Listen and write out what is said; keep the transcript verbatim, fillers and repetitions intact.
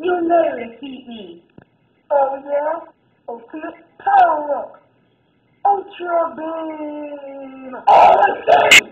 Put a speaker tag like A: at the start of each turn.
A: You never defeat me.
B: Oh yeah? Okay, power up. Ultra Beam!
A: Oh,